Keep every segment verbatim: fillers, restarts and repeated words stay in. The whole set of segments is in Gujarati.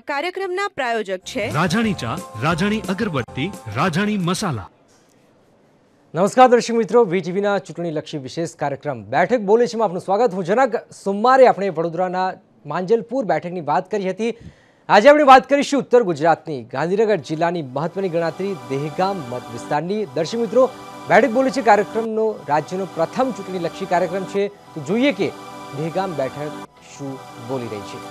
કાર્યક્રમના પ્રાયોજક છે રાજાણી ચા, રાજાણી અગરબત્તી, રાજાણી મસાલા। નમસ્કાર દર્શક મિત્રો, વીટીવીના ચૂંટણીલક્ષી વિશેષ કાર્યક્રમ બેઠક બોલે છે માં આપનું સ્વાગત। હું જનક સોમવારે આપણે વડોદરાના માંજલપુર બેઠકની વાત કરી હતી। આજે આપણે વાત કરીશું ઉત્તર ગુજરાતની ગાંધીનગર જિલ્લાની મહત્વની ગણાતી દહેગામ મત વિસ્તારની। દર્શક મિત્રો, બેઠક બોલે છે કાર્યક્રમનો રાજ્યનો પ્રથમ ચૂંટણીલક્ષી કાર્યક્રમ છે, તો જોઈએ કે દહેગામ બેઠક શું બોલી રહી છે।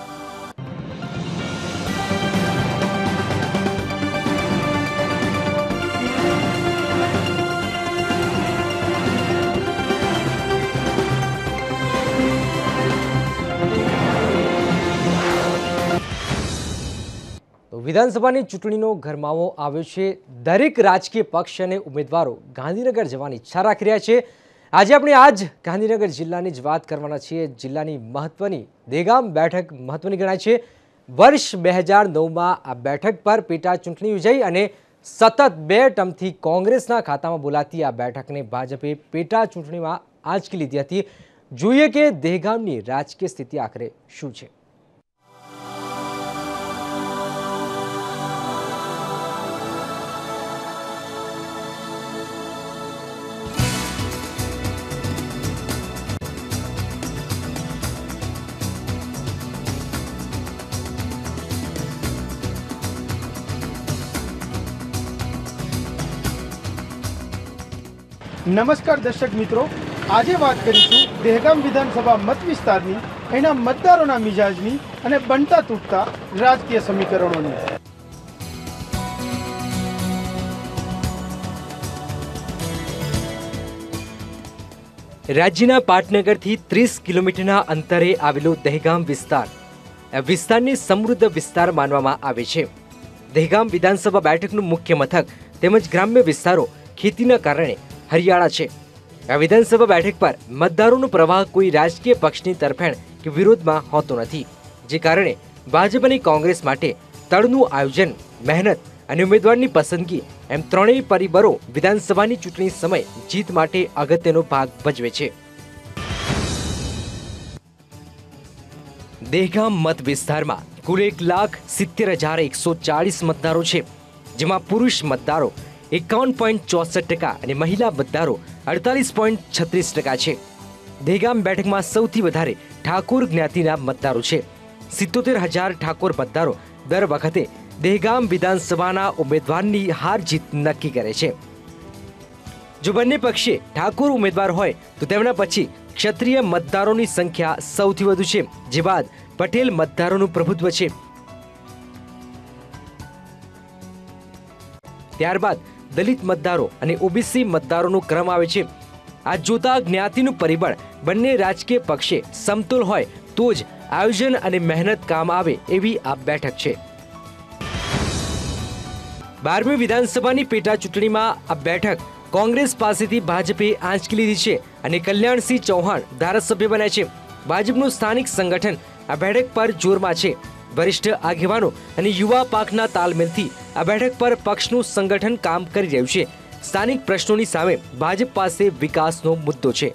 વિધાનસભાની ચૂંટણીનો ગરમાવો આવ્યો છે। દરેક રાજકીય પક્ષ અને ઉમેદવારો ગાંધીનગર જવાની ઈચ્છા રાખી રહ્યા છે। આજે આપણે આજ ગાંધીનગર જિલ્લાની જ વાત કરવાના છીએ। જિલ્લાની મહત્વની દહેગામ બેઠક મહત્વની ગણાય છે। વર્ષ બે હજાર નવમાં આ બેઠક પર પેટા ચૂંટણી યોજાઈ અને સતત બે ટર્મથી કોંગ્રેસના ખાતામાં બોલાતી આ બેઠકને ભાજપે પેટા ચૂંટણીમાં આંચકી લીધી હતી। જોઈએ કે દહેગામની રાજકીય સ્થિતિ આખરે શું છે। નમસ્કાર દર્શક મિત્રો, આજે વાત કરીશું દહેગામ વિધાનસભા મત વિસ્તારની, એના મતદારોના મિજાજની અને બનતા તૂટતા રાજકીય સમીકરણોની। રાજ્યના પાટનગરથી ત્રીસ કિલોમીટરના અંતરે આવેલો દહેગામ વિસ્તાર આ વિસ્તારને સમૃદ્ધ વિસ્તાર માનવામાં આવે છે। દહેગામ વિધાનસભા બેઠકનું મુખ્ય મથક તેમજ ગ્રામ્ય વિસ્તારો ખેતીના કારણે હરિયાળા છે। આ વિધાનસભા બેઠક પર મતદારોનો પ્રવાહ કોઈ રાજકીય પક્ષની તરફેણ કે વિરોધમાં હોતો નથી, જે કારણે ભાજપ અને કોંગ્રેસ માટે તળનું આયોજન, મહેનત અને ઉમેદવારની પસંદગી એમ ત્રણેય પરિબળો વિધાનસભાની ચૂંટણી સમય જીત માટે અગત્યનો ભાગ ભજવે છે। દહેગામ મત વિસ્તારમાં કુલ એક લાખ સિત્તેર હજાર એકસો ચાળીસ મતદારો છે, જેમાં પુરુષ મતદારો એકાવન પોઈન્ટ ચોસઠ ટકા અને મહિલા મતદારો અડતાલીસ પોઈન્ટ છત્રીસ ટકા છે। દહેગામ બેઠકમાં સૌથી વધારે ઠાકોર જ્ઞાતિના મતદારો છે। સિત્તોતેર હજાર ઠાકોર મતદારો દર વખતે દહેગામ વિધાનસભાના ઉમેદવારની હાર જીત નક્કી કરે છે। જો બંને પક્ષે ઠાકોર ઉમેદવાર હોય તો તેમના પછી ક્ષત્રિય મતદારોની સંખ્યા સૌથી વધુ છે, જે બાદ પટેલ મતદારોનું પ્રભુત્વ છે। ત્યારબાદ દલિત મતદારો અને ઓબીસી મતદારોનો ક્રમ આવે છે। આ જોતા જ્ઞાતિનું પરિબળ બંને રાજકીય પક્ષે સમતોલ હોય તો જ આયોજન અને મહેનત કામ આવે એવી આ બેઠક છે। બારમી વિધાનસભાની પેટા ચૂંટણીમાં આ બેઠક કોંગ્રેસ પાસેથી ભાજપે આંચકી લીધી છે અને કલ્યાણસિંહ ચૌહાણ ધારાસભ્ય બન્યા છે। ભાજપનું સ્થાનિક સંગઠન આ બેઠક પર જોરમાં છે। વરિષ્ઠ આગેવાનો અને યુવા પાકના તાલમેલથી આ બેઠક પર પક્ષનું સંગઠન કામ કરી રહ્યું છે। સ્થાનિક પ્રશ્નોની સામે ભાજપ પાસે વિકાસનો મુદ્દો છે।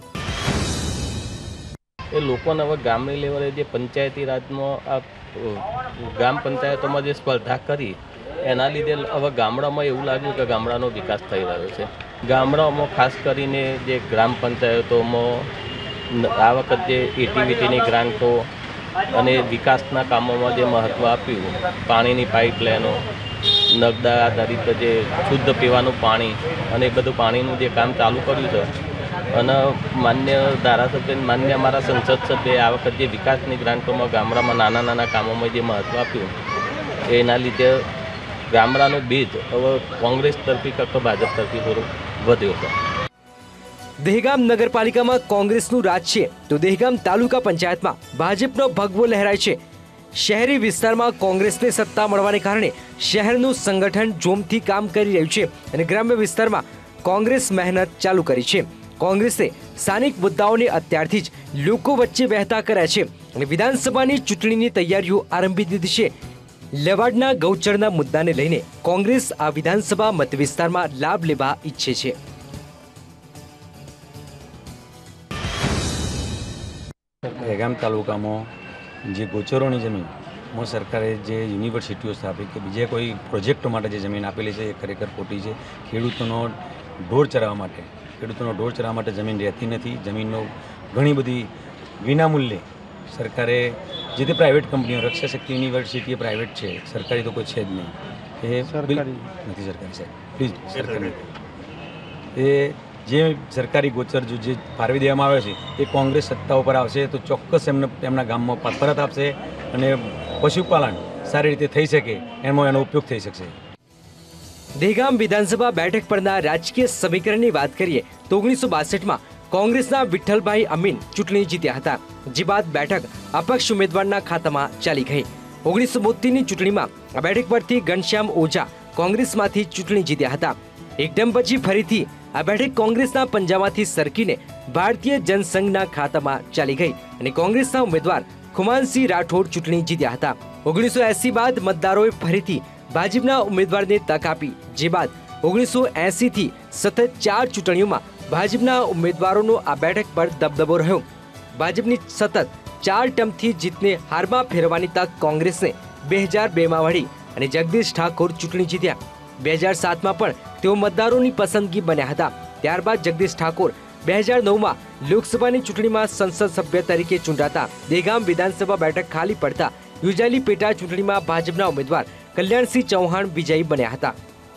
એ લોકોને હવે ગામની લેવલે જે પંચાયતી રાજમાં આ ગ્રામ પંચાયતોમાં જે સ્પર્ધા કરી એના લીધે હવે ગામડામાં એવું લાગ્યું કે ગામડાનો વિકાસ થઈ રહ્યો છે। ગામડાઓમાં ખાસ કરીને જે ગ્રામ પંચાયતોમાં આ વખત જે એટીવીટીની ગ્રાન્ટો અને વિકાસના કામોમાં જે મહત્ત્વ આપ્યું, પાણીની પાઇપલાઇનો, નર્મદા આધારિત જે શુદ્ધ પીવાનું પાણી અને એ બધું પાણીનું જે કામ ચાલુ કર્યું છે, અને માન્ય ધારાસભ્ય માન્ય અમારા સંસદ સભ્યએ આ વખત જે વિકાસની ગ્રાન્ટોમાં ગામડામાં નાના નાના કામોમાં જે મહત્ત્વ આપ્યું, એના લીધે ગામડાનો બીજ હવે કોંગ્રેસ તરફી કરતો ભાજપ તરફી થોડો વધ્યો છે। દહેગામ નગરપાલિકામાં કોંગ્રેસનું રાજ છે તો દહેગામ તાલુકા પંચાયતમાં ભાજપનો ભગવો લહેરાય છે। શહેરી વિસ્તારમાં કોંગ્રેસને સત્તા મળવાને કારણે શહેરનું સંગઠન જોમથી કામ કરી રહ્યું છે અને ગ્રામ્ય વિસ્તારમાં કોંગ્રેસ મહેનત ચાલુ કરી છે। કોંગ્રેસે સ્થાનિક મુદ્દાઓને અત્યારથી જ લોકો વચ્ચે વહેતા કર્યા છે અને વિધાનસભાની ચૂંટણીની તૈયારીઓ આરંભી દીધી છે। લેવાડના ગૌચરના મુદ્દાને લઈને કોંગ્રેસ આ વિધાનસભા મત વિસ્તારમાં લાભ લેવા ઈચ્છે છે। દહેગામ તાલુકામાં જે ગોચરોની જમીન મોદી સરકારે જે યુનિવર્સિટીઓ સ્થાપી કે બીજા કોઈ પ્રોજેક્ટો માટે જે જમીન આપેલી છે એ ખરેખર ખોટી છે. ખેડૂતોનો ઢોર ચરાવવા માટે ખેડૂતોનો ઢોર ચરાવવા માટે જમીન રહેતી નથી. જમીનનો ઘણી બધી વિનામૂલ્યે સરકારે જે તે પ્રાઇવેટ કંપનીઓ, રક્ષા શક્તિ યુનિવર્સિટી એ પ્રાઇવેટ છે, સરકારી તો કોઈ છે જ નહીં. એ સરકારી નથી સરકારી સાહેબ, પ્લીઝ સરકારી. એ જે સરકારી ગોચર જે ફાળવી દેવામાં આવે છે એ કોંગ્રેસ સત્તા ઉપર આવશે તો ચોક્કસ એમને એમના ગામમાં પરત આપશે અને પશુપાલન સારી રીતે થઈ શકે એમાં એનો ઉપયોગ થઈ શકશે. દહેગામ વિધાનસભા બેઠક પરના રાજકીય સમીકરણની વાત કરીએ તો ઓગણીસો બાસઠમાં કોંગ્રેસના વિઠ્ઠલભાઈ અમીન ચૂંટણી જીત્યા હતા, જે બાદ બેઠક અપક્ષ ઉમેદવારના ખાતામાં ચાલી ગઈ. ઓગણીસો બોતેરની ચૂંટણીમાં આ બેઠક પરથી ઘનશ્યામ ઓઝા કોંગ્રેસમાંથી ચૂંટણી જીત્યા હતા. એક ટર્મ પછી ફરીથી આ બેઠક કોંગ્રેસના પંજામાંથી સરકીને ભારતીય જનસંઘના ખાતામાં ચાલી ગઈ અને કોંગ્રેસના ઉમેદવાર ખુમાનસિંહ રાઠોડ ચૂંટણી જીત્યા હતા. ઓગણીસો એસી બાદ મતદારોએ ફરીથી ભાજપના ઉમેદવારને તક આપી, જે બાદ ઓગણીસો એસી થી સતત ચાર ચૂંટણીઓમાં ભાજપના ઉમેદવારોનો આ બેઠક પર દબદબો રહ્યો. ભાજપની સતત ચાર ટર્મથી જીતને હારમાં ફેરવવાની તક કોંગ્રેસને બે હજાર બેમાં મળી અને જગદીશ ઠાકોર ચૂંટણી જીત્યા. બે હજાર સાતમાં પણ તેઓ મતદારોની પસંદગી બન્યા હતા. ત્યારબાદ જગદીશ ઠાકોર બે હજાર નવમાં લોકસભાની ચૂંટણીમાં સંસદ સભ્ય તરીકે ચૂંટાતા દહેગામ વિધાનસભા બેઠક ખાલી પડતા યોજાયેલી પેટા ચૂંટણીમાં ભાજપના ઉમેદવાર કલ્યાણસિંહ ચૌહાણ વિજયી બન્યા હતા.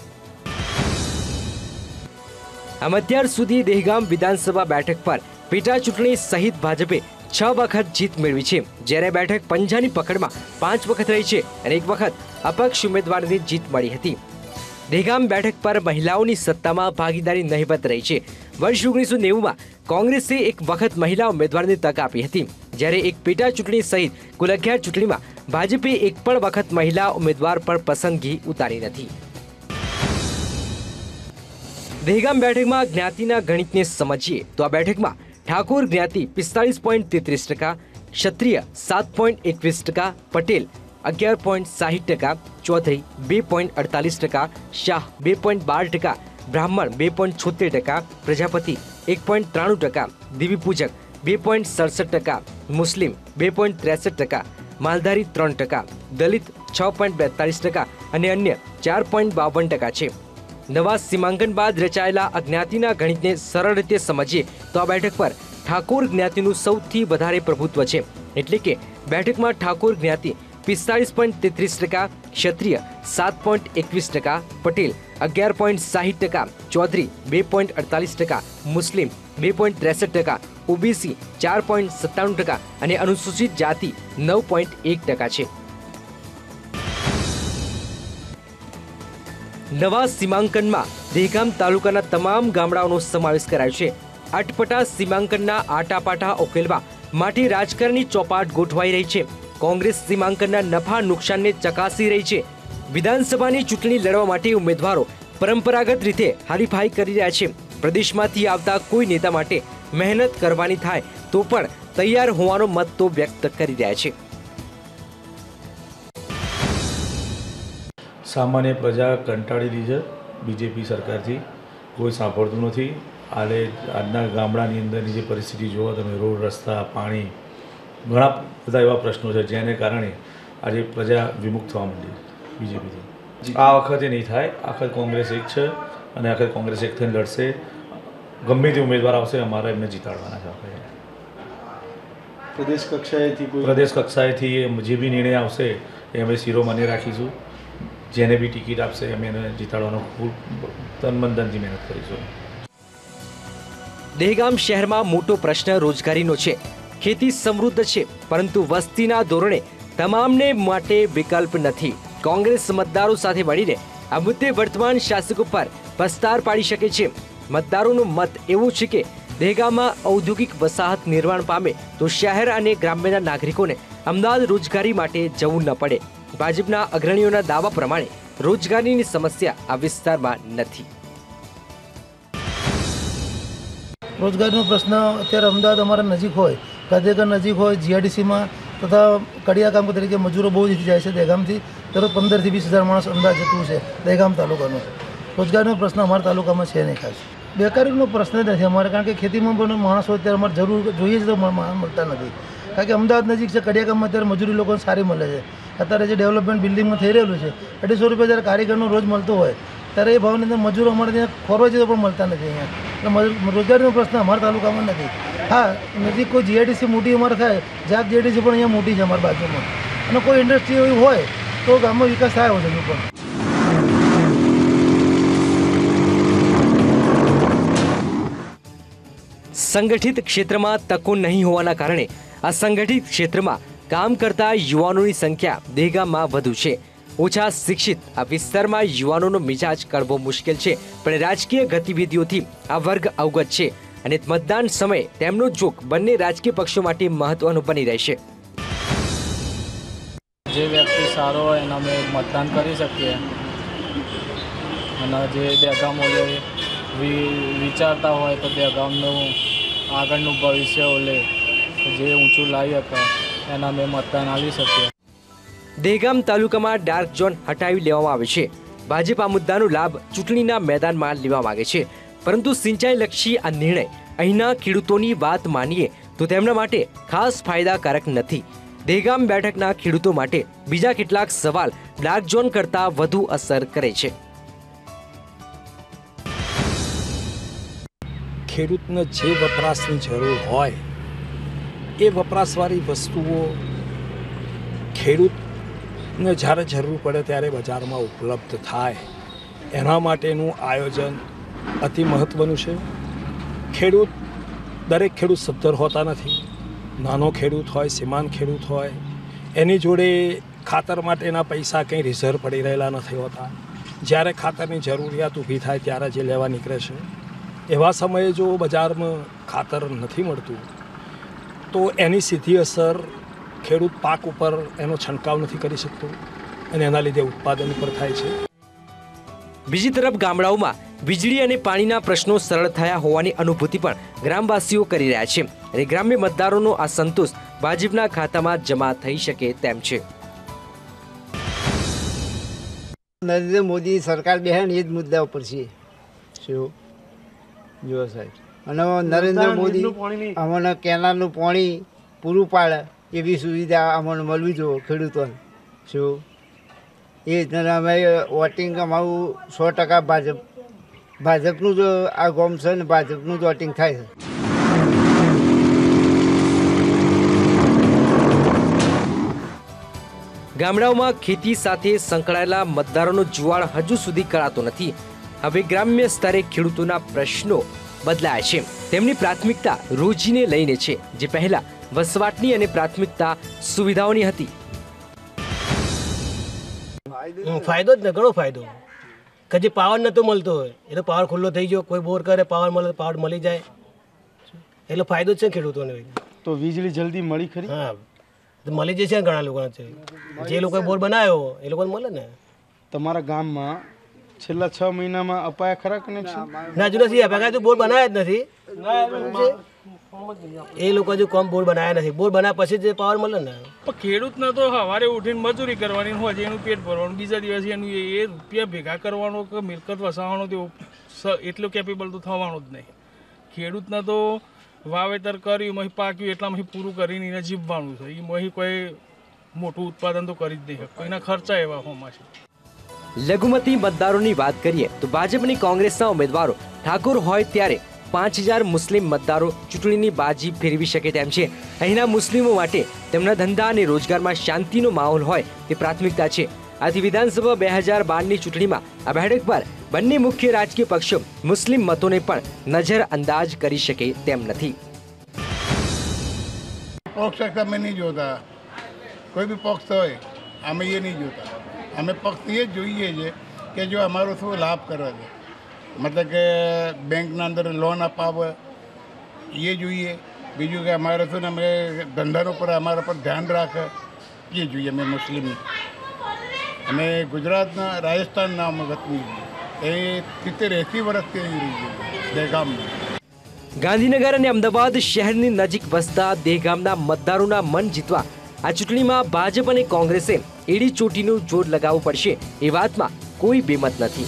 આમ અત્યાર સુધી દહેગામ વિધાનસભા બેઠક પર પેટા ચૂંટણી સહિત ભાજપે છ વખત જીત મેળવી છે, જ્યારે બેઠક પંજાની પકડમાં પાંચ વખત રહી છે અને એક વખત અપક્ષ ઉમેદવારને જીત મળી હતી. દહેગામ બેઠક પર મહિલાઓની સત્તામાં ભાગીદારી નહિવત રહી છે. વર્ષ ઓગણીસો નેવુંમાં કોંગ્રેસે એક વખત મહિલા ઉમેદવારને તક આપી હતી, જ્યારે એક પેટા ચૂંટણી સહિત કુલ અગિયાર ચૂંટણીમાં ભાજપે એક પણ વખત મહિલા ઉમેદવાર પર પસંદગી ઉતારી નથી. દહેગામ બેઠકમાં જ્ઞાતિના ગણિતને સમજીએ તો આ બેઠકમાં ઠાકોર જ્ઞાતિ પિસ્તાળીસ પોઈન્ટ તેત્રીસ ટકા, ક્ષત્રિય સાત પોઈન્ટ એકવીસ ટકા, પટેલ અગિયાર પોઈન્ટ સાહીઠ ટકા, ચૌધરી બે પોઈન્ટ અડતાલીસ ટકા, શાહ બે પોઈન્ટ બાર ટકા, બ્રાહ્મણ બે પોઈન્ટ છોતેર ટકા, પ્રજાપતિ એક પોઈન્ટ ત્રાણું ટકા, દેવીપૂજક બે પોઈન્ટ સડસઠ ટકા, મુસ્લિમ બે પોઈન્ટ ત્રેસઠ ટકા, માલધારી ત્રણ ટકા, દલિત છ પોઈન્ટ બેતાલીસ ટકા અને અન્ય ચાર પોઈન્ટ બાવન ટકા છે. નવા સીમાંકન બાદ રચાયેલા અજ્ઞાતિના ગણિતને સરળ રીતે સમજીએ તો આ બેઠક પર ઠાકોર જ્ઞાતિનું સૌથી વધારે પ્રભુત્વ છે, એટલે કે બેઠકમાં ઠાકોર જ્ઞાતિ પિસ્તાળીસ પોઈન્ટ તેત્રીસ ટકા, ક્ષત્રિય સાત પોઈન્ટ એકવીસ ટકા, પટેલ અગિયાર પોઈન્ટ સાહીઠ ટકા, ચૌધરી બે પોઈન્ટ અડતાલીસ ટકા, મુસ્લિમ બે પોઈન્ટ ત્રેસઠ ટકા, ઓબીસી ચાર પોઈન્ટ સત્તાણું ટકા અને અનુસૂચિત જાતિ નવ પોઈન્ટ એક ટકા છે. નવા સીમાંકનમાં દહેગામ તાલુકાના તમામ ગામડાઓનો સમાવેશ કરાયો છે. અટપટા સીમાંકનના આટાપાટા ઉકેલવા માટે રાજકારણની ચોપાટ ગોઠવાઈ રહી છે. કોંગ્રેસ સીમાંકનના નફા નુકસાનને ચકાસી રહી છે. વિધાનસભાની ચૂંટણી લડવા માટે ઉમેદવારો પરંપરાગત રીતે હરીફાઈ કરી રહ્યા છે. પ્રદેશમાંથી આવતા કોઈ નેતા માટે મહેનત કરવાની થાય તો પણ તૈયાર હોવાનો મત તો વ્યક્ત કરી રહ્યા છે. સામાન્ય પ્રજા કંટાળેલી છે બીજેપી સરકારથી, કોઈ સાંભળતું નથી. હાલે આજના ગામડાની અંદરની જે પરિસ્થિતિ જોવો તમે, રોડ રસ્તા પાણી ઘણા બધા એવા પ્રશ્નો છે જેને કારણે આજે પ્રજા વિમુખ થવા માંડી બીજેપીથી. આ વખતે નહીં થાય, આખત કોંગ્રેસ એક છે અને આખત કોંગ્રેસ એક થઈને લડશે. ગમે તે ઉમેદવાર આવશે અમારે એમને જીતાડવાના છે. આપણે પ્રદેશ કક્ષાએથી પ્રદેશ કક્ષાએથી જે બી નિર્ણય આવશે એ અમે શિરોમાન્ય રાખીશું. જેને બી ટિકિટ આપશે અમે એને જીતાડવાનો ખૂબ તન મન ધનથી મહેનત કરીશું. દહેગામ શહેરમાં મોટો પ્રશ્ન રોજગારીનો છે. ખેતી સમૃદ્ધ છે, પરંતુ વસ્તીના ધોરણે તમામને માટે વિકલ્પ નથી. કોંગ્રેસ મતદારો સાથે મળીને આ મુદ્દે વર્તમાન શાસકો પર પસ્તાર પાડી શકે છે. મતદારોનો મત એવું છે કે દહેગામમાં ઔદ્યોગિક વસાહત નિર્માણ પામે તો શહેર અને ગ્રામ્યના નાગરિકોને અમદાવાદ રોજગારી માટે જવું ન પડે. ભાજપના અગ્રણીઓના દાવા પ્રમાણે રોજગારીની સમસ્યા આ વિસ્તારમાં નથી. રોજગારીનો પ્રશ્ન અત્યારે અમદાવાદ અમારા નજીક હોય, ગાંધીનગર નજીક હોય, જીઆઈડીસીમાં તથા કડિયા કામ તરીકે મજૂરો બહુ જ જાય છે. દહેગામથી દરરોજ પંદરથી વીસ હજાર માણસ અમદાવાદ જતું છે. દહેગામ તાલુકાનો રોજગારીનો પ્રશ્ન અમારા તાલુકામાં છે નહીં ખાસ. બેકારીનો પ્રશ્ન નથી અમારે, કારણ કે ખેતીમાં પણ માણસો અત્યારે અમારે જરૂર જોઈએ છે તો મળતા નથી. કારણ કે અમદાવાદ નજીક છે, કડિયા કામમાં અત્યારે મજૂરી લોકોને સારી મળે છે. અત્યારે જે ડેવલપમેન્ટ બિલ્ડિંગમાં થઈ રહેલું છે અઢીસો રૂપિયા જ્યારે કારીગરનો રોજ મળતો હોય ત્યારે એ ભાવની અંદર મજૂરો અમારે ત્યાં ખોરવા જતો પણ મળતા નથી અહીંયા એટલે રોજગારીનો પ્રશ્ન અમારા તાલુકામાં નથી. હા, નજીક કોઈ જીઆઈડીસી મોટી અમારે થાય, જાગ જીઆઈડીસી પણ અહીંયા મોટી છે અમારી બાજુમાં, અને કોઈ ઇન્ડસ્ટ્રી એવી હોય તો ગામમાં વિકાસ થાય હોય હજુ પણ. સંગઠિત ક્ષેત્રમાં તકો નહીં હોવાના કારણે અસંગઠિત ક્ષેત્રમાં કામ કરતા યુવાનોની સંખ્યા દહેગામમાં વધુ છે. ઓછા શિક્ષિત આ વિસ્તારમાં યુવાનોનો મિજાજ કળવો મુશ્કેલ છે, પણ રાજકીય ગતિવિધિઓથી આ વર્ગ અવગત છે અને મતદાન સમયે તેમનો જોક બંને રાજકીય પક્ષો માટે મહત્વનો બની રહેશે. જે વ્યક્તિ સારો હોય એના અમે મતદાન કરી શકીએ અને જે દહેગામ ઓલે વિચારતા હોય તો દહેગામનું આગળનું ભવિષ્ય ઓલે જે ઊંચું લાવી શકે એના અમે મતદાન આપી શકીએ. દહેગામ તાલુકામાં ડાર્ક ઝોન હટાવી લેવામાં આવે છે. ભાજપ આ મુદ્દાનો લાભ ચૂંટણીના મેદાનમાં લેવા માંગે છે, પરંતુ સિંચાઈલક્ષી આ નિર્ણય અહીંના ખેડૂતોની વાત માનીએ તો તેમના માટે ખાસ ફાયદાકારક નથી. દહેગામ બેઠકના ખેડૂતો માટે બીજા કેટલાક સવાલ ડાર્ક ઝોન કરતાં વધુ અસર કરે છે. ખેડૂતને જે વપરાશની જરૂર હોય એ વપરાશવાળી વસ્તુઓ ખેડૂતને જ્યારે જરૂર પડે ત્યારે બજારમાં ઉપલબ્ધ થાય એના માટેનું આયોજન અતિ મહત્ત્વનું છે. ખેડૂત દરેક ખેડૂત સદ્ધર હોતા નથી. નાનો ખેડૂત હોય, સીમાંત ખેડૂત હોય, એની જોડે ખાતર માટેના પૈસા કંઈ રિઝર્વ પડી રહેલા નથી હોતા. જ્યારે ખાતરની જરૂરિયાત ઊભી થાય ત્યારે જે લેવા નીકળે છે એવા સમયે જો બજારમાં ખાતર નથી મળતું તો એની સીધી અસર ખેડૂત પાક ઉપર એનો છંટકાવ નથી કરી શકતો અને એના લીધે ઉત્પાદન ઉપર થાય છે. બીજી તરફ ગામડાઓમાં વીજળી અને પાણીના પ્રશ્નો સરળ થયા હોવાની અનુભૂતિ પણ ગ્રામવાસીઓ કરી રહ્યા છે અને ગ્રામ્ય મતદારોનો આ સંતોષ ભાજપના ખાતામાં જમા થઈ શકે તેમ છે. નરેન્દ્ર મોદી સરકાર બેહે ને એ જ મુદ્દા ઉપર છે શું જો સાહેબ, અને નરેન્દ્ર મોદી અમને કેનાલનું પાણી પૂરું પાડે એવી સુવિધા અમને મળવી જોઈએ ખેડૂતોને. શું એ રીતના અમે વોટિંગ અમારું સો ટકા ભાજપ ભાજપનું જ આ ગામ છે ને ભાજપનું જ વોટિંગ થાય છે. ગામડાઓમાં ખેતી સાથે સંકળાયેલા મતદારોનો જુવાળ હજુ સુધી કરાતો નથી. હવે ગ્રામ્ય સ્તરે ખેડૂતોના પ્રશ્નો બદલાયા છે. તેમની પ્રાથમિકતા રોજીને લઈને છે, જે પહેલા વસવાટની અને પ્રાથમિકતા સુવિધાઓની હતી. ફાયદો જ ને, ઘણો ફાયદો. કે જે પાવર નહોતો મળતો હોય એ તો પાવર ખુલ્લો થઈ ગયો, કોઈ બોર કરે પાવર મળે પાવર મળી જાય, એટલે ફાયદો જ છે ખેડૂતોને. તો વીજળી જલ્દી મળી ખરી? હા, મળી જશે ને ઘણા લોકોને છે. જે લોકોએ બોર બનાવ્યો એ લોકોને મળે ને. તમારા ગામમાં છેલ્લા છ મહિનામાં અપાયા ખરા કનેક્શન? ના, હજુ નથી અપાયા. તો બોર બનાવ્યા જ નથી એ લોકો, હજુ કોમ બોર બનાવ્યા નથી. બોર બનાવ્યા પછી જ પાવર મળે ને. પણ ખેડૂતને તો સવારે ઉઠીને મજૂરી કરવાની હોય છે, એનું પેટ ભરવાનું, બીજા દિવસે એનું એ રૂપિયા ભેગા કરવાનો કે મિલકત વસાવવાનો તો એટલું કેપેબલ તો થવાનું જ નહીં. ખેડૂતને તો વાવેતર કર્યું, મહી પાક્યું, એટલામાંથી પૂરું કરીને એને જીવવાનું છે. એ મહી કોઈ મોટું ઉત્પાદન તો કરી જ નહીં શકે. એના ખર્ચા એવા હોમાં છે. લઘુમતી મતદારોની વાત કરીએ તો ભાજપ અને કોંગ્રેસના ઉમેદવારો ઠાકોર હોય ત્યારે પાંચ હજાર મુસ્લિમ મતદારો ચૂંટણીની બાજી ફેરવી શકે તેમ છે. અહીંના મુસ્લિમો માટે તેમના ધંધા અને રોજગારમાં શાંતિનો માહોલ હોય તે પ્રાથમિકતા છે. આથી વિધાનસભા બે હજાર બારની ચૂંટણીમાં આ બેઠક પર બંને મુખ્ય રાજકીય પક્ષો મુસ્લિમ મતોને પણ નજરઅંદાજ કરી શકે તેમ નથી. પક્ષ અમે નહીં જોતા, કોઈ બી પક્ષ હોય અમે એ નહીં જોતા. અમે પક્ષ એ જ જોઈએ છે કે જો અમારો શું લાભ કરે છે, મતલબ કે બેંકના અંદર લોન અપાવે એ જોઈએ. બીજું કે અમારે શું ને અમે ધંધાનો પર અમારા પર ધ્યાન રાખે એ જોઈએ. અમે મુસ્લિમ અમે ગુજરાતના રાજસ્થાનના અમે વતની એ સિત્તેર એંસી વર્ષથી અહીં રહી છીએ દહેગામમાં. ગાંધીનગર અને અમદાવાદ શહેરની નજીક વસતા દહેગામના મતદારોના મન જીતવા આ ચૂંટણીમાં ભાજપ અને કોંગ્રેસે એડી ચોટીનું જોર લગાવવું પડશે એ વાતમાં કોઈ બેમત નથી.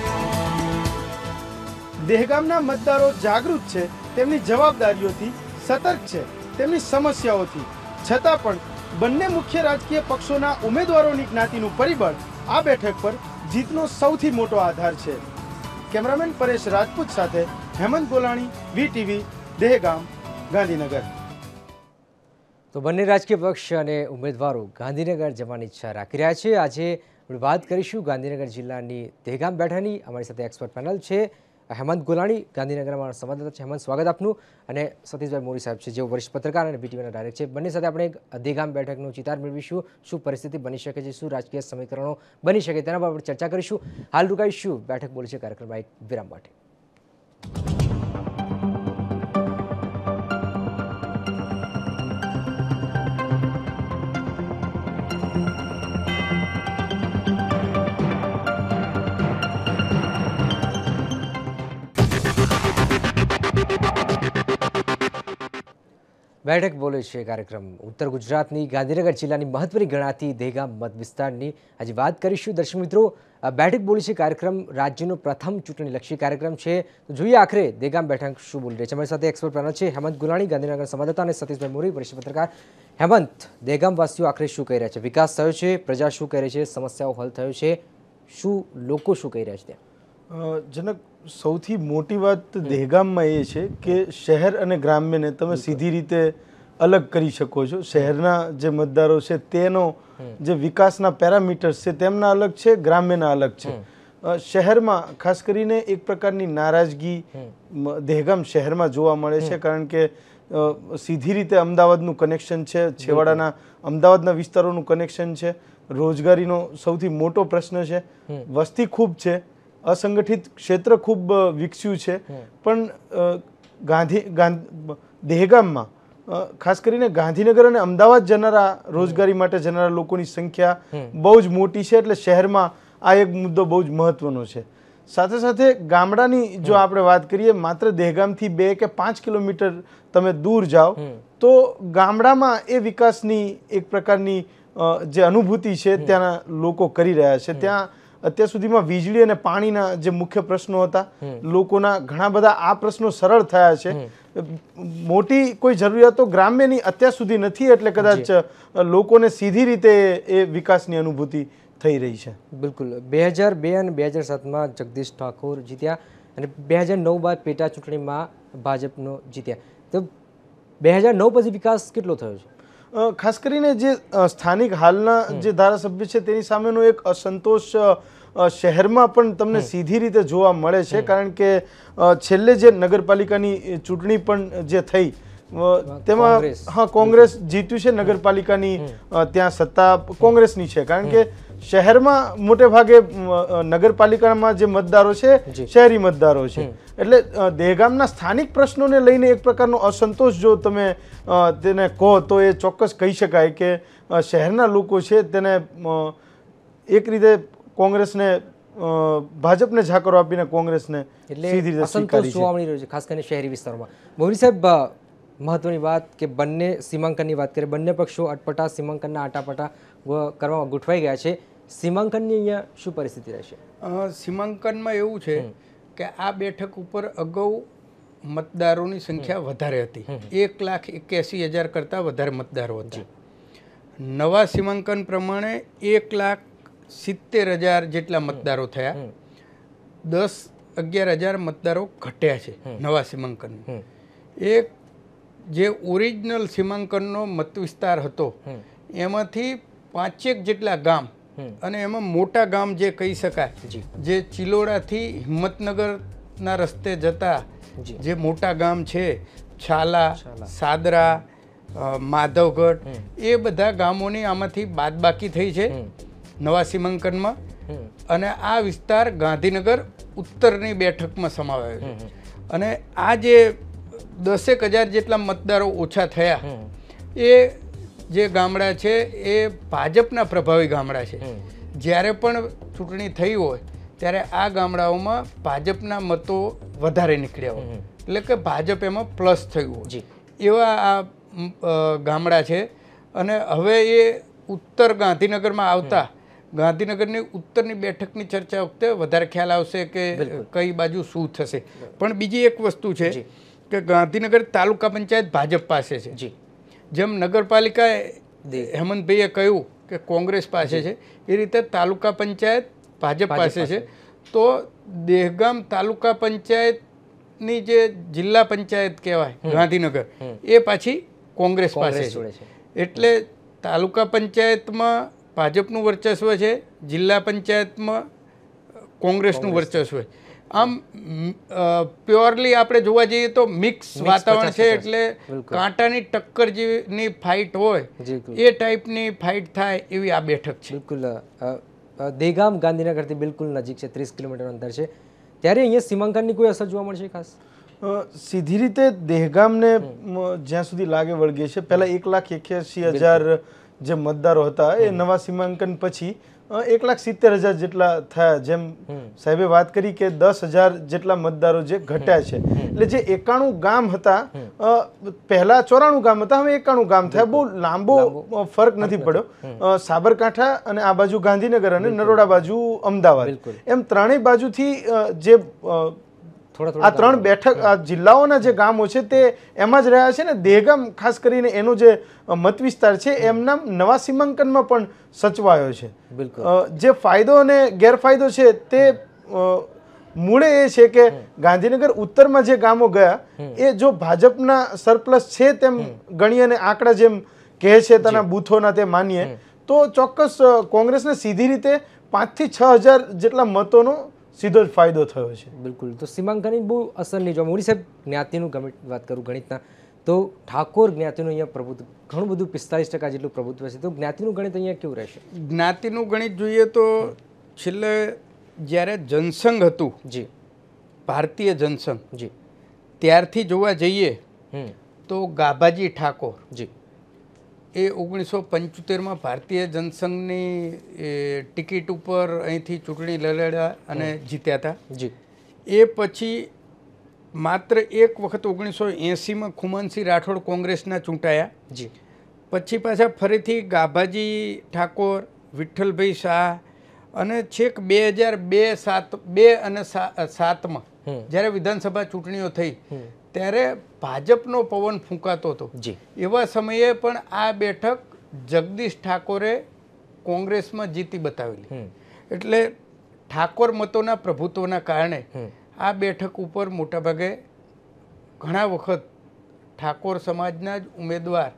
દહેગામના મતદારો જાગૃત છે. તેમની જવાબદારીઓથી સતર્ક છે તેમની સમસ્યાઓથી, છતાં પણ બંને મુખ્ય રાજકીય પક્ષોના ઉમેદવારોની જ્ઞાતિનું પરિબળ આ બેઠક પર જીતનો સૌથી મોટો આધાર છે. કેમેરામેન પરેશ રાજપૂત સાથે હેમંત ગોલાણી, વીટીવી, દહેગામ, ગાંધીનગર. તો બંને રાજકીય પક્ષ અને ઉમેદવારો ગાંધીનગર જવાની ઈચ્છા રાખી રહ્યા છે. આજે વાત કરીશું ગાંધીનગર જિલ્લાની દહેગામ બેઠકની. અમારી સાથે એક્સપર્ટ પેનલ છે. હેમંત ગોલાણી ગાંધીનગરમાં અમારા સંવાદદાતા છે. હેમંત, સ્વાગત આપનું. અને સતીશભાઈ મોરી સાહેબ છે, જેઓ વરિષ્ઠ પત્રકાર અને બીટીવીના ડાયરેક્ટર છે. બંને સાથે આપણે દહેગામ બેઠકનું ચિતાર મેળવીશું. શું પરિસ્થિતિ બની શકે છે, શું રાજકીય સમીકરણો બની શકે તેના પર આપણે ચર્ચા કરીશું. હાલ રોકાઈશું બેઠક બોલી છે કાર્યક્રમમાં એક વિરામ માટે. બેઠક બોલે છે કાર્યક્રમ ઉત્તર ગુજરાતની ગાંધીનગર જિલ્લાની મહત્વની ગણાતી દહેગામ મત વિસ્તારની આજે વાત કરીશું. દર્શક મિત્રો, બેઠક બોલી છે કાર્યક્રમ રાજ્યનો પ્રથમ ચૂંટણીલક્ષી કાર્યક્રમ છે. તો જોઈએ આખરે દહેગામ બેઠક શું બોલી રહી છે. અમારી સાથે એક્સપર્ટ પેનલ છે. હેમંત ગુલાણી ગાંધીનગર સંવાદદાતા અને સતીશભાઈ મોરી વરિષ્ઠ પત્રકાર. હેમંત, દહેગામવાસીઓ આખરે શું કહી રહ્યા છે? વિકાસ થયો છે? પ્રજા શું કહી રહી છે? સમસ્યાઓ હલ થયો છે? શું લોકો શું કહી રહ્યા છે ત્યાં? જનક, સૌથી મોટી વાત દહેગામમાં એ છે કે શહેર અને ગ્રામ્યને તમે સીધી રીતે અલગ કરી શકો છો. શહેરના જે મતદારો છે તેનો જે વિકાસના પેરામીટર્સ છે તેમના અલગ છે, ગ્રામ્યના અલગ છે. શહેરમાં ખાસ કરીને એક પ્રકારની નારાજગી દહેગામ શહેરમાં જોવા મળે છે, કારણ કે સીધી રીતે અમદાવાદનું કનેક્શન છે, છેવાડાના અમદાવાદના વિસ્તારોનું કનેક્શન છે, રોજગારીનો સૌથી મોટો પ્રશ્ન છે, વસ્તી ખૂબ છે, અસંગઠિત ક્ષેત્ર ખૂબ વિકસ્યું છે. પણ ગાંધી દહેગામમાં ખાસ કરીને ગાંધીનગર અને અમદાવાદ જનારા રોજગારી માટે જનારા લોકોની સંખ્યા બહુ જ મોટી છે. એટલે શહેરમાં આ એક મુદ્દો બહુ જ મહત્વનો છે. સાથે સાથે ગામડાની જો આપણે વાત કરીએ, માત્ર દહેગામથી બે કે પાંચ કિલોમીટર તમે દૂર જાઓ તો ગામડામાં એ વિકાસની એક પ્રકારની જે અનુભૂતિ છે ત્યાંના લોકો કરી રહ્યા છે. ત્યાં અત્યાર સુધીમાં વીજળી અને પાણીના જે મુખ્ય પ્રશ્નો હતા, લોકોના ઘણા બધા આ પ્રશ્નો સરળ થયા છે. મોટી કોઈ જરૂરિયાતો ગ્રામ્યની અત્યાર સુધી નથી, એટલે કદાચ લોકોને સીધી રીતે એ વિકાસની અનુભૂતિ થઈ રહી છે. બિલકુલ. બે હજાર બે અને બે હજાર સાતમાં જગદીશ ઠાકોર જીત્યા અને બે હજાર નવ બાદ પેટા ચૂંટણીમાં ભાજપનો જીત્યા. તો બે હજાર નવ પછી વિકાસ કેટલો થયો છે? ખાસ કરીને જે સ્થાનિક હાલના જે ધારાસભ્ય છે તેની સામેનો એક અસંતોષ શહેરમાં પણ તમને સીધી રીતે જોવા મળે છે. કારણ કે છેલ્લે જે નગરપાલિકાની ચૂંટણી પણ જે થઈ તેમાં હા કોંગ્રેસ જીત્યું છે. નગરપાલિકાની ત્યાં સત્તા કોંગ્રેસની છે, કારણ કે શહેરમાં મોટે ભાગે નગરપાલિકામાં જે મતદારો છે શહેરી મતદારો છે. એટલે દહેગામના સ્થાનિક પ્રશ્નોને લઈને એક પ્રકારનો અસંતોષ જો તમે તેને કહો તો એ ચોક્કસ કહી શકાય કે શહેરના લોકો છે તેને એક રીતે કોંગ્રેસને ભાજપને ઝાકરો આપીને કોંગ્રેસને સીધી રીતે અસંતોષ જોવા મળી રહ્યો છે, ખાસ કરીને શહેરી વિસ્તારોમાં. મોરી સાહેબ, મહત્વની વાત કે બંને સીમાંકનની વાત કરીએ, બંને પક્ષો અટપટા સીમાંકનના આટાપટા કરવામાં ગોઠવાઈ ગયા છે. સીમાંકનની અહીંયા શું પરિસ્થિતિ રહેશે? સીમાંકનમાં એવું છે કે આ બેઠક ઉપર અગાઉ મતદારોની સંખ્યા વધારે હતી, એક લાખ એક્યાસી હજાર કરતાં વધારે મતદારો હતા. નવા સીમાંકન પ્રમાણે એક લાખ સિત્તેર હજાર જેટલા મતદારો થયા. દસ અગિયાર હજાર મતદારો ઘટ્યા છે નવા સીમાંકન. એક જે ઓરિજિનલ સીમાંકનનો મત વિસ્તાર હતો એમાંથી પાંચેક જેટલા ગામ, અને એમાં મોટા ગામ જે કહી શકાય, જે ચિલોડાથી હિંમતનગરના રસ્તે જતા જે મોટા ગામ છે, છાલા, સાદરા, માધવગઢ, એ બધા ગામોની આમાંથી બાદબાકી થઈ છે નવા સીમાંકનમાં. અને આ વિસ્તાર ગાંધીનગર ઉત્તરની બેઠકમાં સમાવાયો છે. અને આ જે દસેક હજાર જેટલા મતદારો ઓછા થયા એ જે ગામડા છે એ ભાજપના પ્રભાવી ગામડા છે. જ્યારે પણ ચૂંટણી થઈ હોય ત્યારે આ ગામડાઓમાં ભાજપના મતો વધારે નીકળ્યા હોય, એટલે કે ભાજપ એમાં પ્લસ થયું હોય એવા આ ગામડા છે. અને હવે એ ઉત્તર ગાંધીનગરમાં આવતા ગાંધીનગરની ઉત્તરની બેઠકની ચર્ચા વખતે વધારે ખ્યાલ આવશે કે કઈ બાજુ શું થશે. પણ બીજી એક વસ્તુ છે કે ગાંધીનગર તાલુકા પંચાયત ભાજપ પાસે છે, જી જેમ નગરપાલિકા હેમંતભાઈએ કહ્યું કે કોંગ્રેસ પાસે છે, એ રીતે તાલુકા પંચાયત ભાજપ પાસે છે. તો દહેગામ તાલુકા પંચાયતની જે જિલ્લા પંચાયત કહેવાય ગાંધીનગર, એ પાછી કોંગ્રેસ પાસે છે. એટલે તાલુકા પંચાયતમાં ભાજપનું વર્ચસ્વ છે, જિલ્લા પંચાયતમાં કોંગ્રેસનું વર્ચસ્વ છે. આમ પ્યોરલી આપણે જોવા જઈએ તો મિક્સ વાતાવરણ છે. એટલે કાંટાની ટક્કર જેની ફાઇટ હોય એ ટાઈપની ફાઇટ થાય એવી આ બેઠક છે. બિલકુલ દહેગામ ગાંધીનગરથી બિલકુલ નજીક છે, ત્રીસ કિલોમીટર અંતર છે. ત્યારે અહીંયા સીમાંકનની કોઈ અસર જોવા મળશે ખાસ? સીધી રીતે દહેગામને જ્યાં સુધી લાગે વળગે છે, પહેલા એક લાખ એક્યાસી હજાર જે મતદારો હતા એ નવા સીમાંકન પછી એક લાખ સિત્તેર હજાર જેટલા થયા. જેમ સાહેબે વાત કરી કે દસ હજાર જેટલા મતદારો જે ઘટ્યા છે. એટલે જે એકાણું ગામ હતા, પહેલા ચોરાણું ગામ હતા, હવે એકાણું ગામ થયા. બહુ લાંબો ફરક નથી પડ્યો. સાબરકાંઠા અને આ બાજુ ગાંધીનગર અને નરોડા બાજુ અમદાવાદ, એમ ત્રણેય બાજુથી જે આ ત્રણ બેઠક આ જિલ્લાઓના જે ગામો છે તે એમાં જ રહ્યા છે ને. દહેગામ ખાસ કરીને એનો જે મત વિસ્તાર છે એમના નવા સીમાંકનમાં પણ સચવાયો છે. જે ફાયદો અને ગેરફાયદો છે તે મૂળે એ છે કે ગાંધીનગર ઉત્તરમાં જે ગામો ગયા એ જો ભાજપના સરપ્લસ છે તેમ ગણીએ અને આંકડા જેમ કહે છે તેના બૂથોના તે માનીએ તો ચોક્કસ કોંગ્રેસને સીધી રીતે પાંચથી છ હજાર જેટલા મતોનો સીધો જ ફાયદો થયો છે. બિલકુલ. તો સીમાંકનની બહુ અસર નહીં જોવા. મોદી સાહેબ, જ્ઞાતિનું ગમે વાત કરું ગણિતના, તો ઠાકોર જ્ઞાતિનું અહીંયા પ્રભુત્વ ઘણું બધું પિસ્તાલીસ ટકા જેટલું પ્રભુત્વ છે. તો જ્ઞાતિનું ગણિત અહીંયા કેવું રહેશે? જ્ઞાતિનું ગણિત જોઈએ તો છેલ્લે જ્યારે જનસંઘ હતું, જી ભારતીય જનસંઘ, જી ત્યારથી જોવા જઈએ તો ગાભાજી ઠાકોર, જી એ ઓગણીસો પંચોતેરમાં ભારતીય જનસંઘની ટિકિટ ઉપર અહીંથી ચૂંટણી લડ્યા અને જીત્યા હતા. જી એ પછી માત્ર એક વખત ઓગણીસો એંસીમાં ખુમાનસિંહ રાઠોડ કોંગ્રેસના ચૂંટાયા. જી પછી પાછા ફરીથી ગાભાજી ઠાકોર, વિઠ્ઠલભાઈ શાહ અને છેક બે હજાર બે સાત બે અને સાતમાં જ્યારે વિધાનસભા ચૂંટણીઓ થઈ ત્યારે ભાજપનો પવન ફૂંકાતો હતો. એવા સમયે પણ આ બેઠક જગદીશ ઠાકોરે કોંગ્રેસમાં જીતી બતાવેલી. એટલે ઠાકોર મતોના પ્રભુત્વના કારણે આ બેઠક ઉપર મોટાભાગે ઘણા વખત ઠાકોર સમાજના જ ઉમેદવાર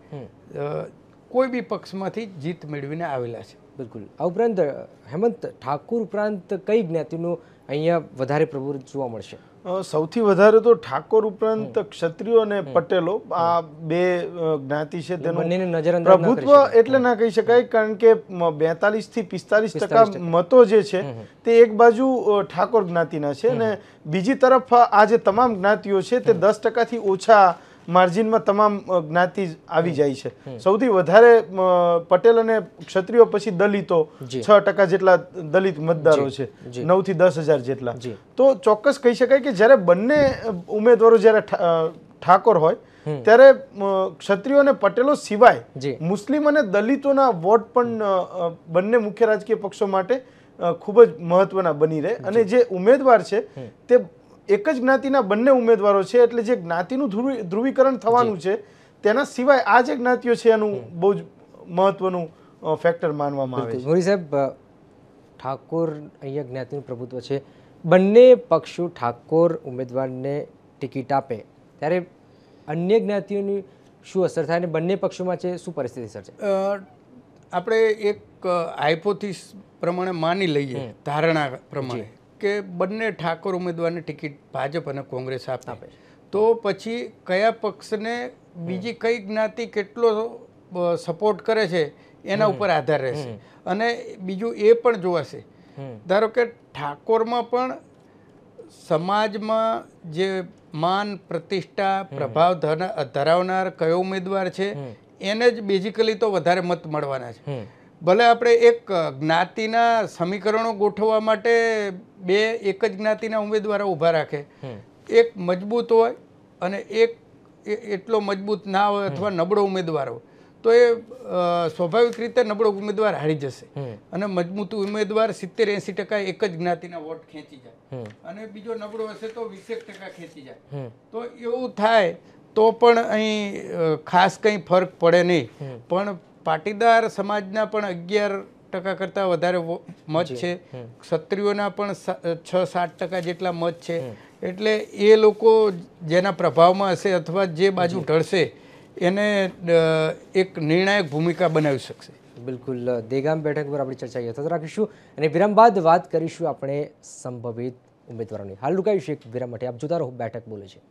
કોઈ બી પક્ષમાંથી જીત મેળવીને આવેલા છે. બિલકુલ. આ ઉપરાંત હેમંત, ઠાકોર ઉપરાંત કઈ જ્ઞાતિનું અહીંયા વધારે પ્રભુત્વ જોવા મળશે? સૌથી વધારે તો ઠાકોર ઉપરાંત ક્ષત્રિયો અને પટેલો, આ બે જ્ઞાતિ છે તેનું પ્રભુત્વ એટલે ના કહી શકાય, કારણ કે બેતાલીસ થી પિસ્તાલીસ ટકા મતો જે છે તે એક બાજુ ઠાકોર જ્ઞાતિના છે અને બીજી તરફ આ જે તમામ જ્ઞાતિઓ છે તે દસ ટકાથી ઓછા માર્જિનમાં તમામ જ્ઞાતિ આવી જાય છે. સૌથી વધારે પટેલ અને ક્ષત્રિયો, પછી દલિતો છ ટકા જેટલા દલિત મતદારો છે, નવ થી દસ હજાર જેટલા. તો ચોક્કસ કહી શકાય કે જ્યારે બંને ઉમેદવારો જ્યારે ઠાકોર હોય ત્યારે ક્ષત્રિયો અને પટેલો સિવાય મુસ્લિમ અને દલિતોના વોટ પણ બંને મુખ્ય રાજકીય પક્ષો માટે ખૂબ જ મહત્વના બની રહે. અને જે ઉમેદવાર છે તે એક જ જ્ઞાતિના બંને ઉમેદવારો છે. એટલે જે જ્ઞાતિનું ધ્રુવીકરણ થવાનું છે તેના સિવાય આ જે જ્ઞાતિઓ છે એનું બહુ જ મહત્વનું ફેક્ટર માનવામાં આવે છે. મોદી સાહેબ, ઠાકોર અહીંયા જ્ઞાતિનું પ્રભુત્વ છે, બંને પક્ષો ઠાકોર ઉમેદવારને ટિકિટ આપે ત્યારે અન્ય જ્ઞાતિઓની શું અસર થાય અને બંને પક્ષોમાં છે શું પરિસ્થિતિ સર્જે? આપણે એક હાઇપોથિસ પ્રમાણે માની લઈએ, ધારણા પ્રમાણે કે બંને ઠાકોર ઉમેદવારને ટિકિટ ભાજપ અને કોંગ્રેસ આપે તો પછી કયા પક્ષને બીજી કઈ જ્ઞાતિ કેટલો સપોર્ટ કરે છે એના ઉપર આધાર રહેશે. અને બીજું એ પણ જોવાશે, ધારો કે ઠાકોરમાં પણ સમાજમાં જે માન, પ્રતિષ્ઠા, પ્રભાવ ધરાવનાર કયો ઉમેદવાર છે એને જ બેઝિકલી તો વધારે મત મળવાના છે. ભલે આપણે એક જ્ઞાતિના સમીકરણો ગોઠવવા માટે બે એક જ જ્ઞાતિના ઉમેદવારો ઊભા રાખે, એક મજબૂત હોય અને એક એટલો મજબૂત ના હોય અથવા નબળો ઉમેદવાર હોય, તો એ સ્વાભાવિક રીતે નબળો ઉમેદવાર હારી જશે અને મજબૂત ઉમેદવાર સિત્તેર એંસી ટકા એક જ જ્ઞાતિના વોટ ખેંચી જાય અને બીજો નબળો હશે તો વીસેક ટકા ખેંચી જાય. તો એવું થાય તો પણ અહીં ખાસ કંઈ ફરક પડે નહીં. પણ પાટીદાર સમાજના પણ અગિયાર ટકા કરતાં વધારે મત છે, ક્ષત્રિયોના પણ છ સાત ટકા જેટલા મત છે. એટલે એ લોકો જેના પ્રભાવમાં હશે અથવા જે બાજુ ઢળશે એને એક નિર્ણાયક ભૂમિકા બનાવી શકશે. બિલકુલ. દેગામ બેઠક પર આપણી ચર્ચા યથાવત રાખીશું અને વિરામ બાદ વાત કરીશું આપણે સંભવિત ઉમેદવારોની. હાલ રોકાઈશું એક વિરામ માટે. આપ જોતા રહો બેઠક બોલે છે.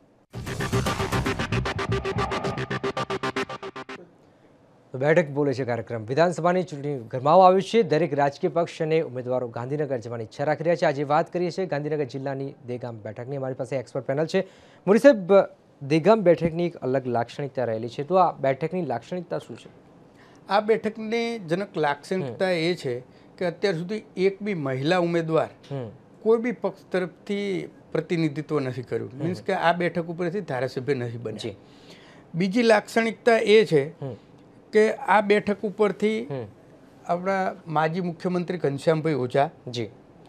બેઠક બોલે છે કાર્યક્રમ. વિધાનસભાની ચૂંટણી ગરમાવો આવ્યો છે. દરેક રાજકીય પક્ષ અને ઉમેદવારો ગાંધીનગર જવાની ઈચ્છા રાખી રહ્યા છે. આજે વાત કરીએ છીએ ગાંધીનગર જિલ્લાની દેગામ બેઠકની. અમારી પાસે એક્સપર્ટ પેનલ છે. મોરી સાહેબ, દેગામ બેઠકની એક અલગ લાક્ષણિકતા રહેલી છે, તો આ બેઠકની લાક્ષણિકતા શું છે? આ બેઠકની જનક લાક્ષણિકતા એ છે કે અત્યાર સુધી એક બી મહિલા ઉમેદવાર કોઈ બી પક્ષ તરફથી પ્રતિનિધિત્વ નથી કર્યું. મીન્સ કે આ બેઠક ઉપરથી ધારાસભ્ય નથી બન્યા. બીજી લાક્ષણિકતા એ છે કે આ બેઠક ઉપરથી આપણા માજી મુખ્યમંત્રી ઘનશ્યામભાઈ ઓઝા જી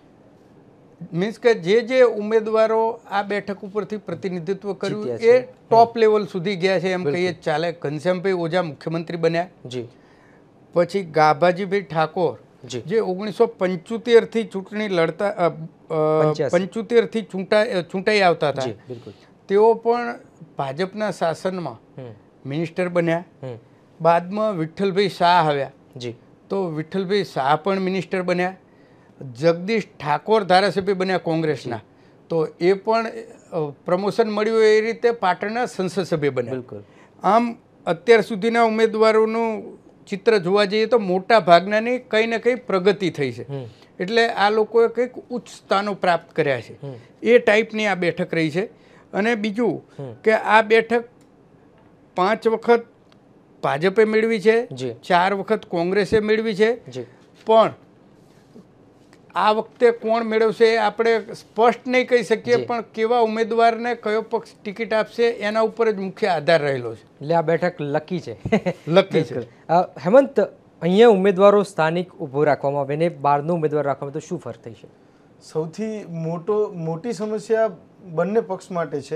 મીન્સ કે જે જે ઉમેદવારો આ બેઠક ઉપરથી પ્રતિનિધિત્વ કર્યું એ ટોપ લેવલ સુધી ગયા છે એમ કહીએ ચાલે. ઘનશ્યામભાઈ ઓઝા મુખ્યમંત્રી બન્યા જી. પછી ગાભાજીભાઈ ઠાકોર જે ઓગણીસો પંચોતેર થી ચૂંટણી લડતા પંચોતેર થી ચૂંટાઈ ચૂંટાઈ આવતા હતા, તેઓ પણ ભાજપના શાસનમાં મિનિસ્ટર બન્યા. બાદમાં વિઠ્ઠલભાઈ શાહ આવ્યા જી, તો વિઠ્ઠલભાઈ શાહ પણ મિનિસ્ટર બન્યા. જગદીશ ઠાકોર ધારાસભ્ય બન્યા કોંગ્રેસના, તો એ પણ પ્રમોશન મળ્યું એ રીતે પાટણના સંસદ સભ્ય બન્યા. આમ અત્યાર સુધીના ઉમેદવારોનું ચિત્ર જોવા જઈએ તો મોટા ભાગનાની કંઈ ને કંઈ પ્રગતિ થઈ છે. એટલે આ લોકોએ કંઈક ઉચ્ચ સ્થાનો પ્રાપ્ત કર્યા છે. એ ટાઈપની આ બેઠક રહી છે. અને બીજું કે આ બેઠક પાંચ વખત ભાજપે મેળવી છે, ચાર વખત કોંગ્રેસે મેળવી છે. પણ આ વખતે કોણ મેળવશે એ આપણે સ્પષ્ટ નહીં કહી શકીએ, પણ કેવા ઉમેદવારને કયો પક્ષ ટિકિટ આપશે એના ઉપર જ મુખ્ય આધાર રહેલો છે. એટલે આ બેઠક લકી છે. લકી છે. હેમંત, અહીંયા ઉમેદવારો સ્થાનિક ઊભો રાખવામાં આવે ને બહારનો ઉમેદવાર રાખવામાં તો શું ફરક થઈ છે? સૌથી મોટો મોટી સમસ્યા બંને પક્ષ માટે છે.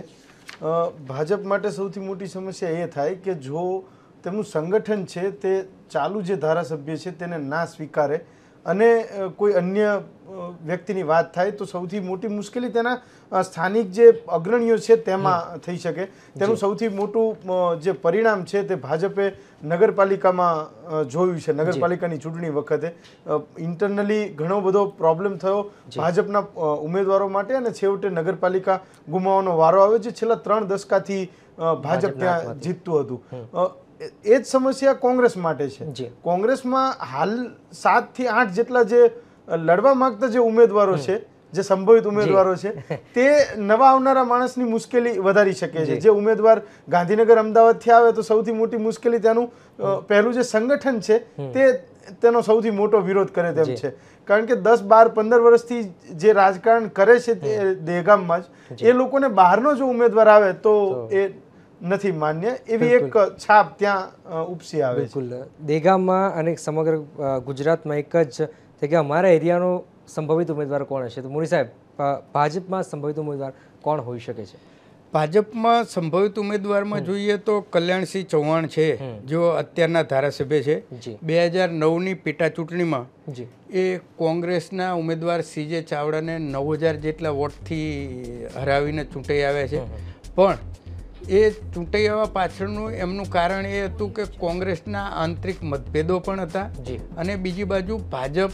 ભાજપ માટે સૌથી મોટી સમસ્યા એ થાય કે જો તેમનું સંગઠન છે તે ચાલુ જે ધારાસભ્ય છે તેને ના સ્વીકારે અને કોઈ અન્ય વ્યક્તિની વાત થાય તો સૌથી મોટી મુશ્કેલી તેના સ્થાનિક જે અગ્રણીઓ છે તેમાં થઈ શકે. તેનું સૌથી મોટું જે પરિણામ છે તે ભાજપે નગરપાલિકામાં જોયું છે. નગરપાલિકાની ચૂંટણી વખતે ઇન્ટરનલી ઘણો બધો પ્રોબ્લેમ થયો ભાજપના ઉમેદવારો માટે અને છેવટે નગરપાલિકા ગુમાવવાનો વારો આવ્યો, જે છેલ્લા ત્રણ દશકાથી ભાજપ ત્યાં જીતતું હતું. એ જ સમસ્યા કોંગ્રેસ માટે છે. કોંગ્રેસમાં હાલ સાત થી આઠ જેટલા જે લડવા માંગતા જે ઉમેદવારો છે, જે સંભવિત ઉમેદવારો છે, તે નવા આવનારા માણસની મુશ્કેલી વધારી શકે છે. જે ઉમેદવાર ગાંધીનગર અમદાવાદથી આવે તો સૌથી મોટી મુશ્કેલી ત્યાંનું પહેલું જે સંગઠન છે તે તેનો સૌથી મોટો વિરોધ કરે તેમ છે. કારણ કે દસ બાર પંદર વર્ષથી જે રાજકારણ કરે છે તે દેગામમાં જ, એ લોકોને બહારનો જો ઉમેદવાર આવે તો એ નથી માન્ય, એવી એક છાપ ત્યાં ઉપસી આવે છે. બિલકુલ. દેગામમાં અને સમગ્ર ગુજરાતમાં એક જ છે કે અમારા એરિયાનો સંભવિત ઉમેદવાર કોણ હશે? તો મોરી સાહેબ, ભાજપમાં સંભવિત ઉમેદવાર કોણ હોઈ શકે છે? ભાજપમાં સંભવિત ઉમેદવારમાં જોઈએ તો કલ્યાણસિંહ ચૌહાણ છે, જેઓ અત્યારના ધારાસભ્ય છે. બે હજાર નવની પેટા ચૂંટણીમાં એ કોંગ્રેસના ઉમેદવાર સીજે ચાવડાને નવ હજાર જેટલા વોટથી હરાવીને ચૂંટાઈ આવ્યા છે. પણ એ ચૂંટાઈ આવવા પાછળનું એમનું કારણ એ હતું કે કોંગ્રેસના આંતરિક મતભેદો પણ હતા અને બીજી બાજુ ભાજપ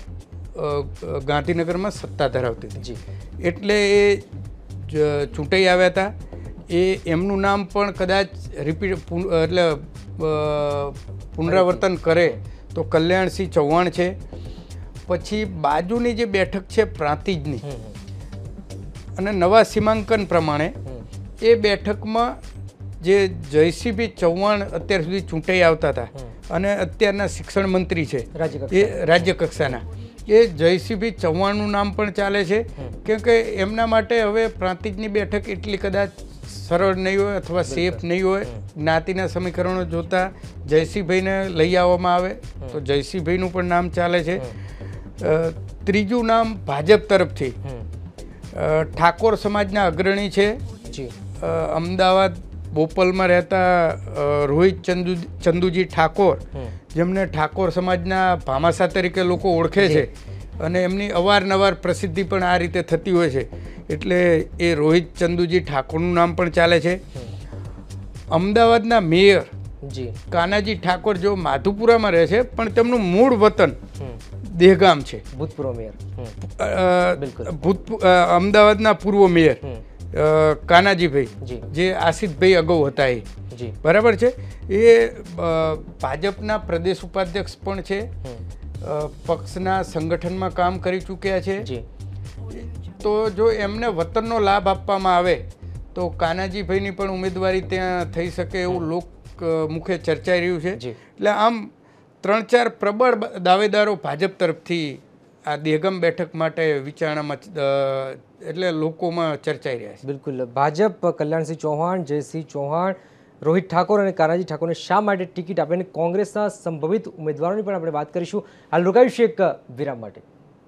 ગાંધીનગરમાં સત્તા ધરાવતી હતી, એટલે એ ચૂંટાઈ આવ્યા હતા. એ એમનું નામ પણ કદાચ રિપીટ એટલે પુનરાવર્તન કરે તો કલ્યાણસિંહ ચૌહાણ છે. પછી બાજુની જે બેઠક છે પ્રાંતિજની, અને નવા સીમાંકન પ્રમાણે એ બેઠકમાં જે જયસિંહભાઈ ચૌહાણ અત્યાર સુધી ચૂંટાઈ આવતા હતા અને અત્યારના શિક્ષણ મંત્રી છે એ રાજ્ય કક્ષાના, એ જયસિંહભાઈ ચૌહાણનું નામ પણ ચાલે છે. કેમ કે એમના માટે હવે પ્રાંતિજની બેઠક એટલી કદાચ સરળ નહીં હોય અથવા સેફ નહીં હોય. જ્ઞાતિના સમીકરણો જોતા જયસિંહભાઈને લઈ આવવામાં આવે તો જયસિંહભાઈનું પણ નામ ચાલે છે. ત્રીજું નામ ભાજપ તરફથી ઠાકોર સમાજના અગ્રણી છે, અમદાવાદ બોપલમાં રહેતા રોહિત ચંદુ ચંદુજી ઠાકોર, જેમને ઠાકોર સમાજના ભામાસા તરીકે લોકો ઓળખે છે અને એમની અવારનવાર પ્રસિદ્ધિ પણ આ રીતે થતી હોય છે, એટલે એ રોહિત ચંદુજી ઠાકોરનું નામ પણ ચાલે છે. અમદાવાદના મેયર કાનાજી ઠાકોર જો માધુપુરામાં રહે છે પણ તેમનું મૂળ વતન દેહગામ છે. ભૂતપૂર્વ મેયર ભૂત અમદાવાદના પૂર્વ મેયર કાનાજીભાઈ, જે આશિષભાઈ અગાઉ હતા એ, બરાબર છે. એ ભાજપના પ્રદેશ ઉપાધ્યક્ષ પણ છે, પક્ષના સંગઠનમાં કામ કરી ચૂક્યા છે. તો જો એમને વતનનો લાભ આપવામાં આવે તો કાનાજીભાઈની પણ ઉમેદવારી ત્યાં થઈ શકે એવું લોક મુખે ચર્ચાઈ રહ્યું છે. એટલે આમ ત્રણ ચાર પ્રબળ દાવેદારો ભાજપ તરફથી આ દેહગામ બેઠક માટે વિચારણામાં એટલે લોકોમાં ચર્ચાઈ રહ્યા છે. બિલકુલ. ભાજપ કલ્યાણસિંહ ચૌહાણ, જયસિંહ ચૌહાણ, રોહિત ઠાકોર અને કાનાજી ઠાકોરને શા માટે ટિકિટ આપે અને કોંગ્રેસના સંભવિત ઉમેદવારોની પણ આપણે વાત કરીશું. હાલ રોકાઈશું એક વિરામ માટે.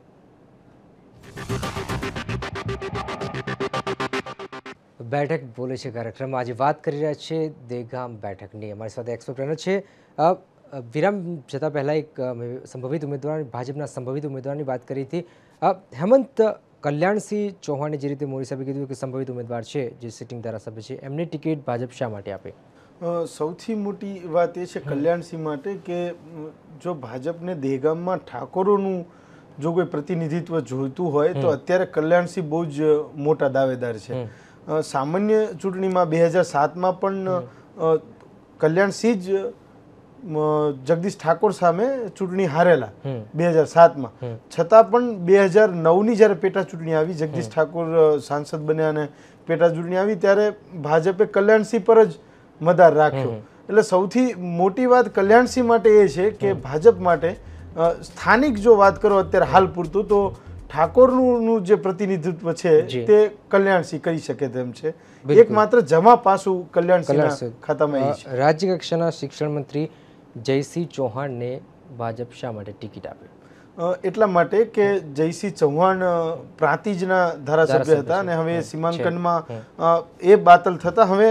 બેઠક બોલે છે કાર્યક્રમમાં આજે વાત કરી રહ્યા છે દેગામ બેઠકની. અમારી સાથે એક્સપર્ટ પેનલ છે. વિરામ જતાં પહેલાં એક સંભવિત ઉમેદવાર, ભાજપના સંભવિત ઉમેદવારની વાત કરી હતી. હેમંત, કલ્યાણસિંહ ચૌહાણે જે રીતે મોદી સાહેબે કીધું કે સંભવિત ઉમેદવાર છે, જે સિટિંગ ધારાસભ્ય છે, એમની ટિકિટ ભાજપ શા માટે આપે? સૌથી મોટી વાત એ છે કલ્યાણસિંહ માટે કે જો ભાજપને દેગામમાં ઠાકોરોનું જો કોઈ પ્રતિનિધિત્વ જોઈતું હોય તો અત્યારે કલ્યાણસિંહ બહુ જ મોટા દાવેદાર છે. સામાન્ય ચૂંટણીમાં બે હજાર સાતમાં પણ કલ્યાણસિંહ જ જગદીશ ઠાકોર સામે ચૂંટણી હારેલા બે હજાર સાતમાં, છતાં પણ બે હજાર નવની જ્યારે પેટા ચૂંટણી આવી, જગદીશ ઠાકોર સાંસદ બન્યા અને પેટા ચૂંટણી આવી ત્યારે ભાજપે કલ્યાણસિંહ પર જ મદાર રાખ્યો. એટલે સૌથી મોટી વાત કલ્યાણસિંહ માટે એ છે કે ભાજપ માટે સ્થાનિક જો વાત કરો અત્યારે હાલ પૂરતું તો ઠાકોરનું જે પ્રતિનિધિત્વ છે તે કલ્યાણસિંહ કરી શકે તેમ છે. એકમાત્ર જમા પાસું કલ્યાણસિંહના ખાતામાં એ છે. રાજ્ય કક્ષાના શિક્ષણ મંત્રી જયસિંહ ચૌહાણને ભાજપ શા માટે ટિકિટ આપે? એટલા માટે કે જયસિંહ ચૌહાણ પ્રાંતિજના ધારાસભ્ય હતા અને હવે સીમાંકનમાં એ બાતલ થતા હવે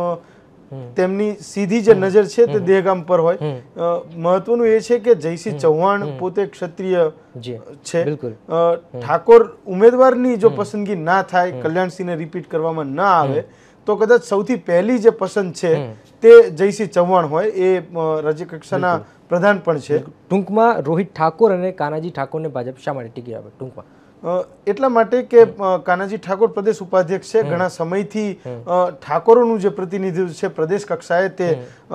તેમની સીધી જે નજર છે તે દેહગામ પર હોય. મહત્વનું એ છે કે જયસિંહ ચૌહાણ પોતે ક્ષત્રિય છે. ઠાકોર ઉમેદવારની જો પસંદગી ના થાય, કલ્યાણસિંહને રિપીટ કરવામાં ના આવે તો કદાચ સૌથી પહેલી જે પસંદ છે તે જયસિંહ ચૌહાણ હોય. એ રાજ્ય કક્ષાના પ્રધાન પણ છે. ટૂંકમાં રોહિત ઠાકોર અને કાનાજી ઠાકોરને ભાજપ શા માટે ટિકિટ આપે? ટૂંકમાં એટલા માટે કે કાનાજી ઠાકોર પ્રદેશ ઉપાધ્યક્ષ છે, ઘણા સમયથી ઠાકોરોનું જે પ્રતિનિધિત્વ છે પ્રદેશ કક્ષાએ તે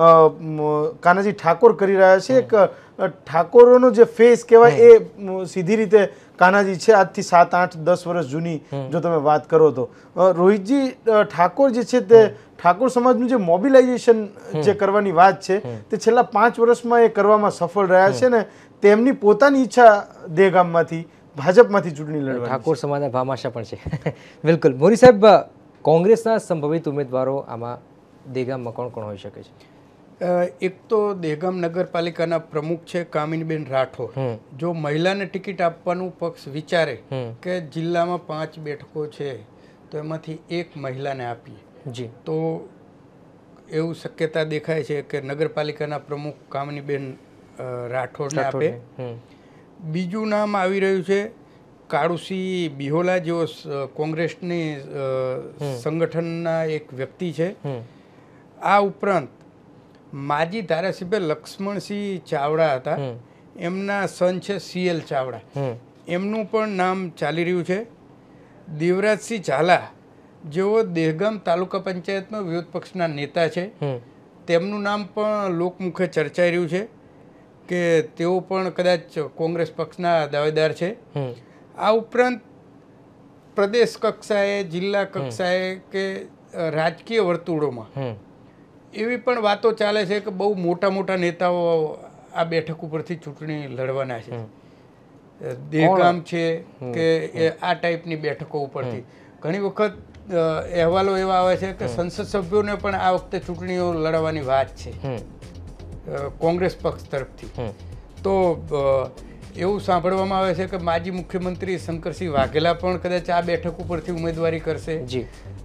કાનાજી ઠાકોર કરી રહ્યા છે. એક ઠાકોરોનો જે ફેસ કહેવાય એ સીધી રીતે કાનાજી છે. આજથી સાત આઠ દસ વર્ષ જૂની જો તમે વાત કરો તો રોહિતજી ઠાકોર જે છે તે ઠાકોર સમાજનું જે મોબિલાઇઝેશન જે કરવાની વાત છે તે છેલ્લા પાંચ વર્ષમાં એ કરવામાં સફળ રહ્યા છે ને તેમની પોતાની ઈચ્છા દેહગામમાંથી ભાજપમાંથી ચૂંટણી લડવાની. ઠાકોર સમાજના ભામાશા પણ છે. બિલકુલ. મોદી સાહેબ, કોંગ્રેસના સંભવિત ઉમેદવારો આમાં દેહગામમાં કોણ કોણ હોઈ શકે છે? એક તો દેહગામ નગરપાલિકાના પ્રમુખ છે કામિનીબેન રાઠોડ. જો મહિલાને ટિકિટ આપવાનું પક્ષ વિચારે કે જિલ્લામાં પાંચ બેઠકો છે તો એમાંથી એક મહિલાને આપીએ જી તો એવું શક્યતા દેખાય છે કે નગરપાલિકાના પ્રમુખ કામિનીબેન રાઠોડને આપે. બીજું નામ આવી રહ્યું છે કાળુસિંહ બિહોલા, જેઓ કોંગ્રેસની સંગઠનના એક વ્યક્તિ છે. આ ઉપરાંત માજી ધારાસભ્ય લક્ષ્મણસિંહ ચાવડા હતા, એમના સન છે સીએલ ચાવડા, એમનું પણ નામ ચાલી રહ્યું છે. દેવરાજસિંહ ઝાલા, જેઓ દેહગામ તાલુકા પંચાયતમાં વિરોધ પક્ષના નેતા છે, તેમનું નામ પણ લોકમુખે ચર્ચાઈ રહ્યું છે કે તેઓ પણ કદાચ કોંગ્રેસ પક્ષના દાવેદાર છે. આ ઉપરાંત પ્રદેશ કક્ષાએ, જિલ્લા કક્ષાએ કે રાજકીય વર્તુળોમાં એવી પણ વાતો ચાલે છે કે બહુ મોટા મોટા નેતાઓ આ બેઠક ઉપરથી ચૂંટણી લડવાના છે. દેહગામ છે કે આ ટાઈપની બેઠકો ઉપરથી ઘણી વખત અહેવાલો એવા આવે છે કે સંસદ સભ્યોને પણ આ વખતે ચૂંટણીઓ લડવાની વાત છે કોંગ્રેસ પક્ષ તરફથી. તો એવું સાંભળવામાં આવે છે કે માજી મુખ્યમંત્રી શંકરસિંહ વાઘેલા પણ કદાચ આ બેઠક ઉપરથી ઉમેદવારી કરશે. જી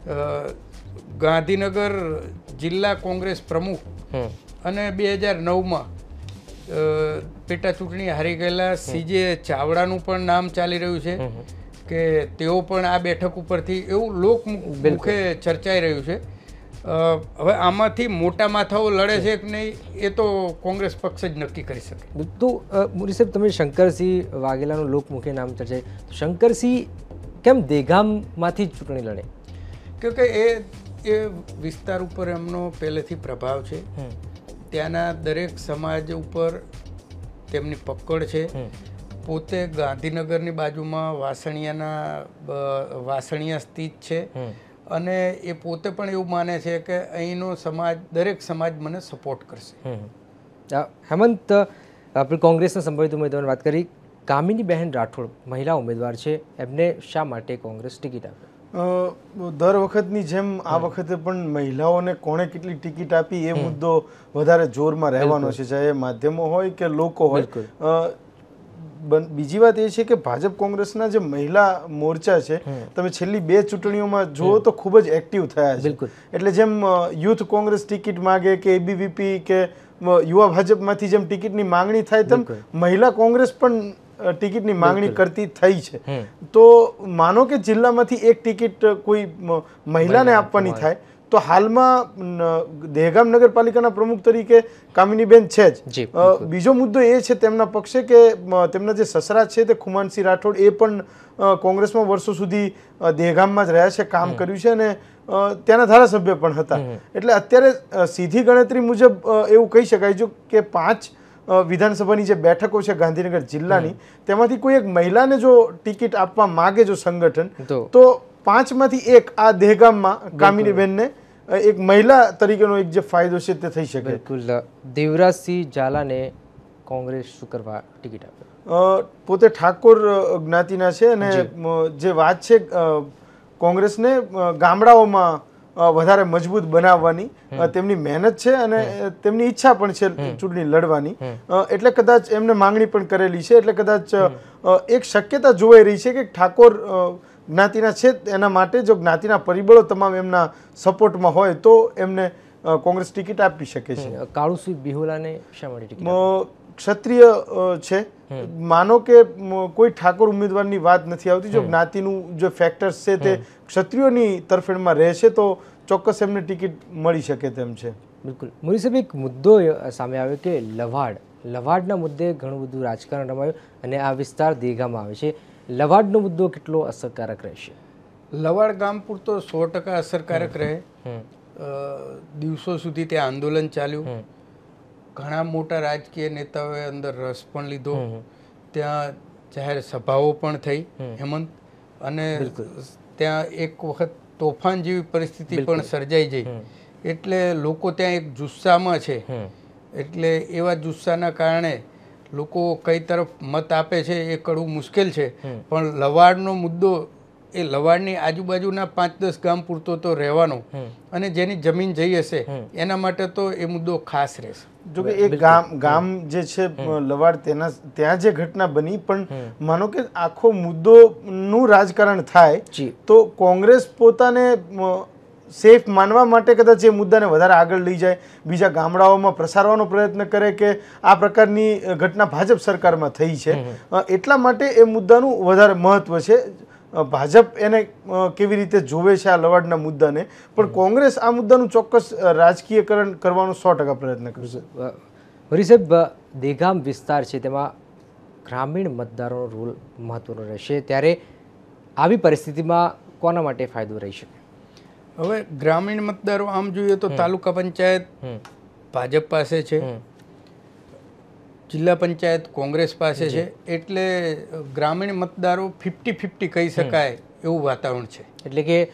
ગાંધીનગર જિલ્લા કોંગ્રેસ પ્રમુખ અને બે હજાર નવમાં પેટા ચૂંટણી હારી ગયેલા સીજે ચાવડાનું પણ નામ ચાલી રહ્યું છે કે તેઓ પણ આ બેઠક ઉપરથી એવું લોકમુખે ચર્ચાઈ રહ્યું છે. હવે આમાંથી મોટા માથાઓ લડે છે કે નહીં એ તો કોંગ્રેસ પક્ષ જ નક્કી કરી શકે. તો મુરી સાહેબ, તમે શંકરસિંહ વાઘેલાનું લોકમુખે નામ ચર્ચાય, શંકરસિંહ કેમ દેગામમાંથી જ ચૂંટણી લડે? કે એ એ વિસ્તાર ઉપર એમનો પહેલેથી પ્રભાવ છે, ત્યાંના દરેક સમાજ ઉપર તેમની પકડ છે. પોતે ગાંધીનગરની બાજુમાં વાસણિયાના વાસણિયા સ્થિત છે અને એ પોતે પણ એવું માને છે કે અહીંનો સમાજ દરેક સમાજ મને સપોર્ટ કરશે. હેમંત, આપણે કોંગ્રેસના સંભવિત ઉમેદવારની વાત કરી. કામિની બહેન રાઠોડ મહિલા ઉમેદવાર છે, એમને શા માટે કોંગ્રેસ ટિકિટ આપે? દર વખતની જેમ આ વખતે પણ મહિલાઓને કોણે કેટલી ટિકિટ આપી એ મુદ્દો વધારે જોરમાં રહેવાનો છે, ચાહે માધ્યમો હોય કે લોકો હોય. બીજી વાત એ છે કે ભાજપ કોંગ્રેસના જે મહિલા મોરચા છે, તમે છેલ્લી બે ચૂંટણીઓમાં જુઓ તો ખૂબ જ એક્ટિવ થયા છે. એટલે જેમ યુથ કોંગ્રેસ ટિકિટ માગે કે એબીવીપી કે યુવા ભાજપમાંથી જેમ ટિકિટની માંગણી થાય તેમ મહિલા કોંગ્રેસ પણ ટિકિટની માંગણી કરતી થઈ છે. તો માનો કે જિલ્લામાંથી એક ટિકિટ કોઈ મહિલાને આપવાની થાય તો હાલમાં દહેગામ નગરપાલિકાના પ્રમુખ તરીકે કામિનીબેન છે જ. બીજો મુદ્દો એ છે તેમના પક્ષે કે તેમના જે સસરા છે તે ખુમાનસિંહ રાઠોડ, એ પણ કોંગ્રેસમાં વર્ષો સુધી દહેગામમાં જ રહ્યા છે, કામ કર્યું છે અને ત્યાંના ધારાસભ્ય પણ હતા. એટલે અત્યારે સીધી ગણતરી મુજબ એવું કહી શકાય જો કે પાંચ વિધાનસભાની જે બેઠકો છે ગાંધીનગર જિલ્લાની, તેમાંથી કોઈ એક મહિલાને જો ટિકિટ આપવા માગે જો સંગઠન, તો પાંચમાંથી એક આ દહેગામમાં કામિનીબેનને એક મહિલા તરીકેનો એક જે ફાયદો છે તે થઈ શકે. બિલકુલ. દેવરાજસિંહ ઝાલાને કોંગ્રેસ શું કરવા ટિકિટ આપે? પોતે ઠાકોર જ્ઞાતિના છે અને જે વાત છે કોંગ્રેસને ગામડાઓમાં વધારે મજબૂત બનાવવાની તેમની મહેનત છે અને તેમની ઈચ્છા પણ છે ચૂંટણી લડવાની. એટલે કદાચ એમને માંગણી પણ કરેલી છે. એટલે કદાચ એક શક્યતા જોવાઈ રહી છે કે ઠાકોર જ્ઞાતિના છે એના માટે જો જ્ઞાતિના પરિબળો તમામ એમના સપોર્ટમાં હોય તો એમને કોંગ્રેસ ટિકિટ આપી શકે છે. કાળુસિંહ બિહોલાને શા માટે ટિકિટ? ક્ષત્રિય છે. માનો કે કોઈ ઠાકોર ઉમેદવારની વાત નથી આવતી. જો જ્ઞાતિનું જે ફેક્ટર્સ છે તે ક્ષત્રિયોની તરફેણમાં રહેશે તો ચોક્કસ એમને ટિકિટ મળી શકે તેમ છે. બિલકુલ. મુરી સાહેબ, એક મુદ્દો સામે આવ્યો કે લવાડ લવાડના મુદ્દે ઘણું બધું રાજકારણ રમાયું અને આ વિસ્તાર દેગામાં આવે છે. લવાડનો મુદ્દો કેટલો અસરકારક રહેશે? લવાડ ગામ પૂરતો સો ટકા અસરકારક રહે. દિવસો સુધી ત્યાં આંદોલન ચાલ્યું, ઘણા મોટા રાજકીય નેતાઓએ અંદર રસ પણ લીધો, ત્યાં જાહેર સભાઓ પણ થઈ હેમંત, અને ત્યાં એક વખત તોફાન જેવી પરિસ્થિતિ પણ સર્જાઈ જઈ. એટલે લોકો ત્યાં એક જુસ્સામાં છે. એટલે એવા જુસ્સાના કારણે લોકો કઈ તરફ મત આપે છે એ કડવું મુશ્કેલ છે. પણ લવાડનો મુદ્દો એ લવાડની આજુબાજુના પાંચ દસ ગામ પૂરતો તો રહેવાનો, અને જેની જમીન જઈ હશે એના માટે તો એ મુદ્દો ખાસ રહેશે. જો કે એક ગામ ગામ જે છે લવાડ, તેના ત્યાં જે ઘટના બની, પણ માનો કે આખો મુદ્દોનું રાજકારણ થાય તો કોંગ્રેસ પોતાને સેફ માનવા માટે કદાચ એ મુદ્દાને વધારે આગળ લઈ જાય, બીજા ગામડાઓમાં પ્રસારવાનો પ્રયત્ન કરે કે આ પ્રકારની ઘટના ભાજપ સરકારમાં થઈ છે. એટલા માટે એ મુદ્દાનું વધારે મહત્વ છે. ભાજપ એને કેવી રીતે જોવે છે આ લવાડના મુદ્દાને, પણ કોંગ્રેસ આ મુદ્દાનું ચોક્કસ રાજકીયકરણ કરવાનો સો ટકા પ્રયત્ન કરશે. હરી સાહેબ, દેગામ વિસ્તાર છે તેમાં ગ્રામીણ મતદારોનો રોલ મહત્વનો રહેશે, ત્યારે આવી પરિસ્થિતિમાં કોના માટે ફાયદો રહી શકે? હવે ગ્રામીણ મતદારો આમ જોઈએ તો તાલુકા પંચાયત ભાજપ પાસે છે, જિલ્લા પંચાયત કોંગ્રેસ પાસે છે. એટલે ગ્રામીણ મતદારો ફિફ્ટી ફિફ્ટી કહી શકાય એવું વાતાવરણ છે. એટલે કે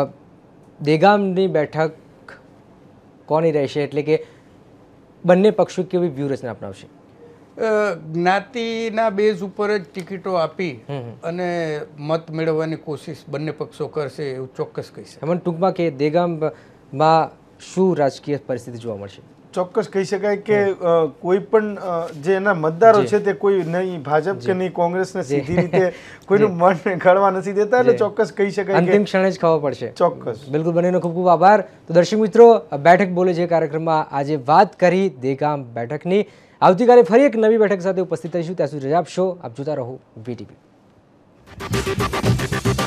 દેગામની બેઠક કોની રહેશે? એટલે કે બંને પક્ષો કેવી વ્યૂહરચના અપનાવશે? જ્ઞાતિના બેઝ ઉપર જ ટિકિટો આપી અને મત મેળવવાની કોશિશ બંને પક્ષો કરશે એવું ચોક્કસ કહી શકાય. એમાં ટૂંકમાં કે દહેગામમાં શું રાજકીય પરિસ્થિતિ જોવા મળશે? ચોક્કસ કહી શકાય કે કોઈ પણ જે એના મતદારો છે તે કોઈ નહીં ભાજપ કે નહીં કોંગ્રેસને સીધી રીતે કોઈનું મન ગળવા નથી દેતા, એટલે ચોક્કસ કહી શકાય અંતિમ ક્ષણે જ ખબર પડશે. ચોક્કસ, બિલકુલ. બંનેનો ખૂબ ખૂબ આભાર. તો દર્શક મિત્રો, બેઠક બોલે છે કાર્યક્રમમાં આજે વાત કરી દહેગામ બેઠકની. આવતીકાલે ફરી એક નવી બેઠક સાથે ઉપસ્થિત થઈશું. ત્યાં સુધી રજા આપશો. આપ જોતા રહો વીટીવી.